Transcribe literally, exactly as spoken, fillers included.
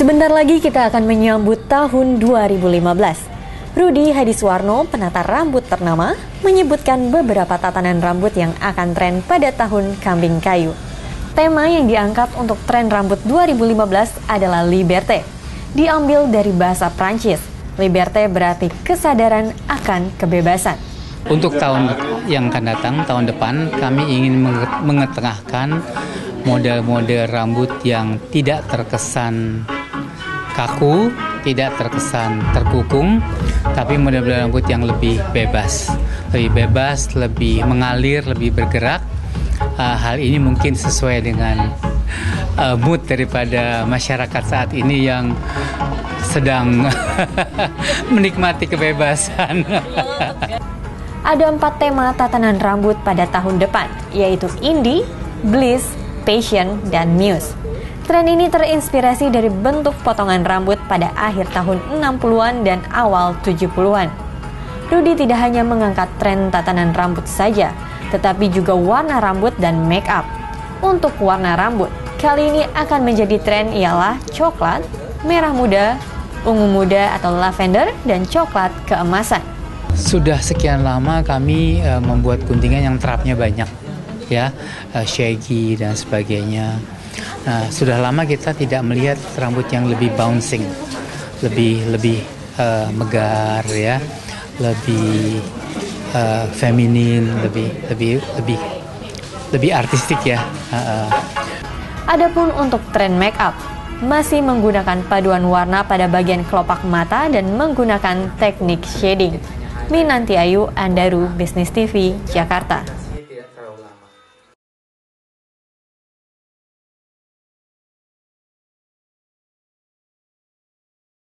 Sebentar lagi kita akan menyambut tahun dua ribu lima belas. Rudy Hadiswarno, penata rambut ternama, menyebutkan beberapa tatanan rambut yang akan tren pada tahun kambing kayu. Tema yang diangkat untuk tren rambut dua ribu lima belas adalah Liberté. Diambil dari bahasa Prancis, Liberté berarti kesadaran akan kebebasan. Untuk tahun yang akan datang, tahun depan, kami ingin mengetengahkan model-model rambut yang tidak terkesan kaku, tidak terkesan terkukung, tapi model-model rambut yang lebih bebas, lebih bebas, lebih mengalir, lebih bergerak. Uh, hal ini mungkin sesuai dengan uh, mood daripada masyarakat saat ini yang sedang menikmati kebebasan. Ada empat tema tatanan rambut pada tahun depan, yaitu indie, bliss, passion, dan muse. Tren ini terinspirasi dari bentuk potongan rambut pada akhir tahun enam puluhan dan awal tujuh puluhan. Rudy tidak hanya mengangkat tren tatanan rambut saja, tetapi juga warna rambut dan make up. Untuk warna rambut, kali ini akan menjadi tren ialah coklat, merah muda, ungu muda atau lavender, dan coklat keemasan. Sudah sekian lama kami uh, membuat guntingan yang terapnya banyak, ya, uh, shaggy dan sebagainya. Nah, sudah lama kita tidak melihat rambut yang lebih bouncing, lebih lebih uh, megar, ya, lebih uh, feminin, lebih lebih lebih lebih artistik, ya. Uh, uh. Adapun untuk tren make up, masih menggunakan paduan warna pada bagian kelopak mata dan menggunakan teknik shading. Minanti Ayu, Andaru, Business T V, Jakarta.